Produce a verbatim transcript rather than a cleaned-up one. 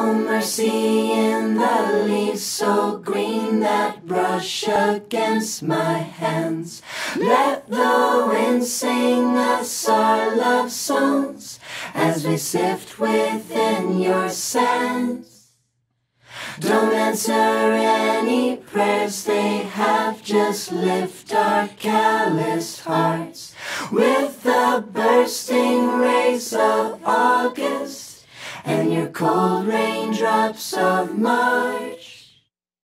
No mercy in the leaves so green that brush against my hands. Let the wind sing us our love songs as we sift within your sands. Don't answer any prayers they have, just lift our calloused hearts with the bursting rays of August and your cold raindrops of March.